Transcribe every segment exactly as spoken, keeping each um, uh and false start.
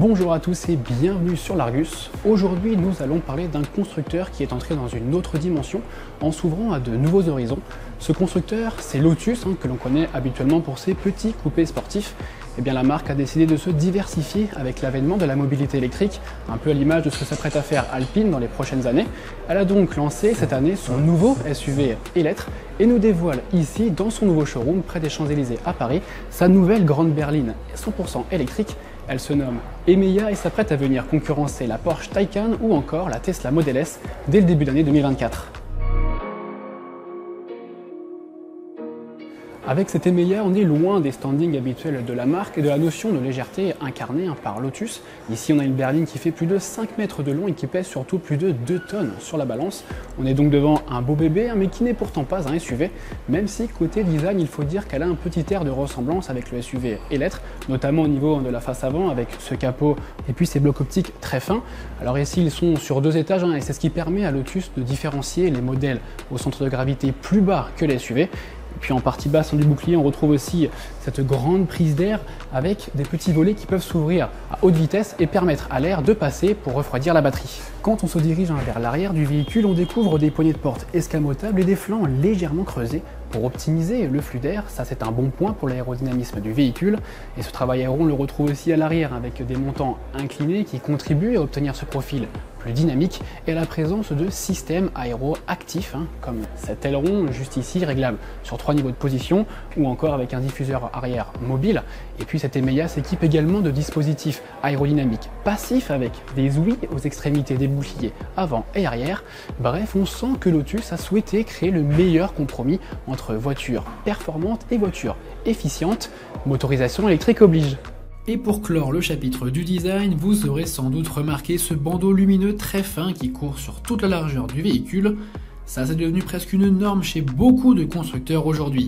Bonjour à tous et bienvenue sur l'Argus. Aujourd'hui, nous allons parler d'un constructeur qui est entré dans une autre dimension en s'ouvrant à de nouveaux horizons. Ce constructeur, c'est Lotus, hein, que l'on connaît habituellement pour ses petits coupés sportifs. Eh bien, la marque a décidé de se diversifier avec l'avènement de la mobilité électrique, un peu à l'image de ce que s'apprête à faire Alpine dans les prochaines années. Elle a donc lancé cette année son nouveau S U V électrique et nous dévoile ici, dans son nouveau showroom près des Champs-Élysées à Paris, sa nouvelle grande berline cent pour cent électrique. Elle se nomme Emeya et s'apprête à venir concurrencer la Porsche Taycan ou encore la Tesla Model S dès le début d'année deux mille vingt-quatre. Avec cette Emeya, on est loin des standings habituels de la marque et de la notion de légèreté incarnée hein, par Lotus. Ici, on a une berline qui fait plus de cinq mètres de long et qui pèse surtout plus de deux tonnes sur la balance. On est donc devant un beau bébé, hein, mais qui n'est pourtant pas un S U V, même si côté design, il faut dire qu'elle a un petit air de ressemblance avec le S U V électrique, notamment au niveau de la face avant, avec ce capot et puis ces blocs optiques très fins. Alors ici, ils sont sur deux étages, hein, et c'est ce qui permet à Lotus de différencier les modèles au centre de gravité plus bas que les S U V. Et puis en partie basse du bouclier, on retrouve aussi cette grande prise d'air avec des petits volets qui peuvent s'ouvrir à haute vitesse et permettre à l'air de passer pour refroidir la batterie. Quand on se dirige vers l'arrière du véhicule, on découvre des poignées de porte escamotables et des flancs légèrement creusés pour optimiser le flux d'air. Ça, c'est un bon point pour l'aérodynamisme du véhicule. Et ce travail aéro, on le retrouve aussi à l'arrière avec des montants inclinés qui contribuent à obtenir ce profil plus dynamique et à la présence de systèmes aéro-actifs, hein, comme cet aileron juste ici, réglable sur trois niveaux de position, ou encore avec un diffuseur arrière mobile. Et puis cette Emeya s'équipe également de dispositifs aérodynamiques passifs avec des ouïes aux extrémités des boucliers avant et arrière. Bref, on sent que Lotus a souhaité créer le meilleur compromis entre voiture performante et voiture efficiente. Motorisation électrique oblige. Et pour clore le chapitre du design, vous aurez sans doute remarqué ce bandeau lumineux très fin qui court sur toute la largeur du véhicule. Ça, c'est devenu presque une norme chez beaucoup de constructeurs aujourd'hui.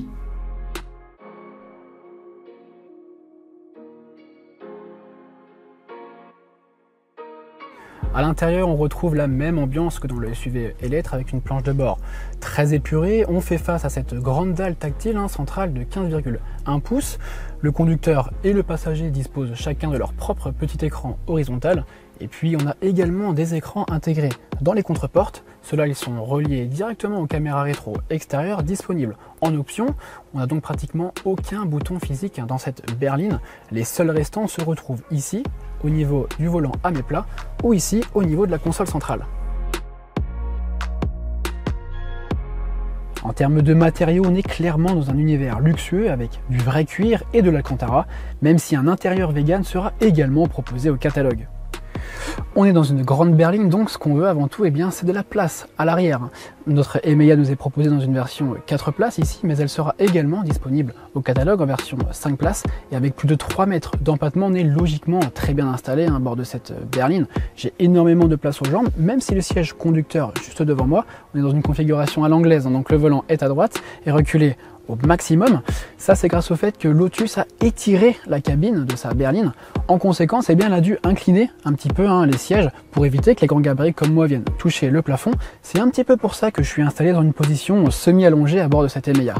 À l'intérieur, on retrouve la même ambiance que dans le S U V électrique avec une planche de bord très épurée. On fait face à cette grande dalle tactile hein, centrale de quinze virgule un pouces. Le conducteur et le passager disposent chacun de leur propre petit écran horizontal. Et puis on a également des écrans intégrés dans les contreportes. Ceux-là, ils sont reliés directement aux caméras rétro extérieures disponibles en option. On n'a donc pratiquement aucun bouton physique dans cette berline. Les seuls restants se retrouvent ici, au niveau du volant à mes plats, ou ici, au niveau de la console centrale. En termes de matériaux, on est clairement dans un univers luxueux avec du vrai cuir et de l'Alcantara, même si un intérieur vegan sera également proposé au catalogue. On est dans une grande berline, donc ce qu'on veut avant tout, eh bien, c'est de la place à l'arrière. Notre Emeya nous est proposée dans une version quatre places ici, mais elle sera également disponible au catalogue en version cinq places. Et avec plus de trois mètres d'empattement, on est logiquement très bien installé à bord de cette berline. J'ai énormément de place aux jambes, même si le siège conducteur juste devant moi, on est dans une configuration à l'anglaise, donc le volant est à droite et reculé au maximum. Ça, c'est grâce au fait que Lotus a étiré la cabine de sa berline. En conséquence, eh bien, elle a dû incliner un petit peu hein, les sièges pour éviter que les grands gabarits comme moi viennent toucher le plafond. C'est un petit peu pour ça que je suis installé dans une position semi-allongée à bord de cette Emeya.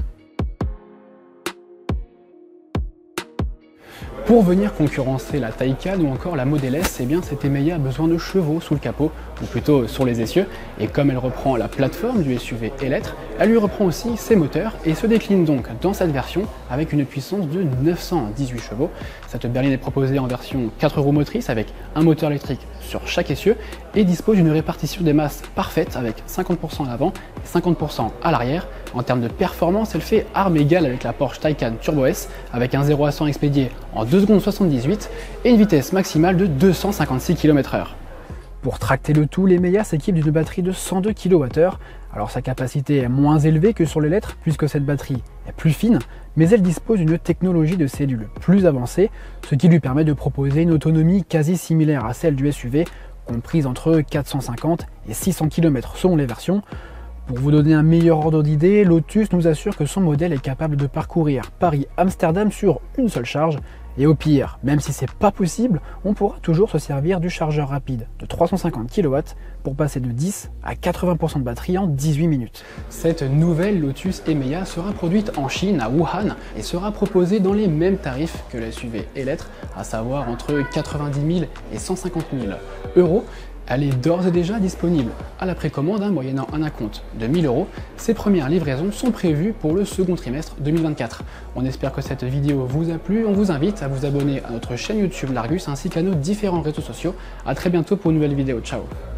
Pour venir concurrencer la Taycan ou encore la Model S, eh bien, cette Emeya a besoin de chevaux sous le capot, ou plutôt sur les essieux, et comme elle reprend la plateforme du S U V électrique, elle lui reprend aussi ses moteurs et se décline donc dans cette version avec une puissance de neuf cent dix-huit chevaux. Cette berline est proposée en version quatre roues motrices avec un moteur électrique sur chaque essieu et dispose d'une répartition des masses parfaite avec cinquante pour cent à l'avant et cinquante pour cent à l'arrière. En termes de performance, elle fait arme égale avec la Porsche Taycan Turbo S avec un zéro à cent expédié en deux secondes soixante-dix-huit et une vitesse maximale de deux cent cinquante-six kilomètres heure. Pour tracter le tout, l'Emeya s'équipe d'une batterie de cent deux kilowattheures. Alors sa capacité est moins élevée que sur l'électrique puisque cette batterie est plus fine, mais elle dispose d'une technologie de cellules plus avancée, ce qui lui permet de proposer une autonomie quasi similaire à celle du S U V, comprise entre quatre cent cinquante et six cents kilomètres selon les versions. Pour vous donner un meilleur ordre d'idée, Lotus nous assure que son modèle est capable de parcourir Paris-Amsterdam sur une seule charge. Et au pire, même si c'est pas possible, on pourra toujours se servir du chargeur rapide de trois cent cinquante kilowatts pour passer de dix à quatre-vingts pour cent de batterie en dix-huit minutes. Cette nouvelle Lotus Emeya sera produite en Chine, à Wuhan, et sera proposée dans les mêmes tarifs que la S U V Elettre, à savoir entre quatre-vingt-dix mille et cent cinquante mille euros. Elle est d'ores et déjà disponible à la précommande, hein, moyennant un acompte de mille euros. Ses premières livraisons sont prévues pour le second trimestre deux mille vingt-quatre. On espère que cette vidéo vous a plu. On vous invite à vous abonner à notre chaîne YouTube Largus ainsi qu'à nos différents réseaux sociaux. A très bientôt pour une nouvelle vidéo. Ciao!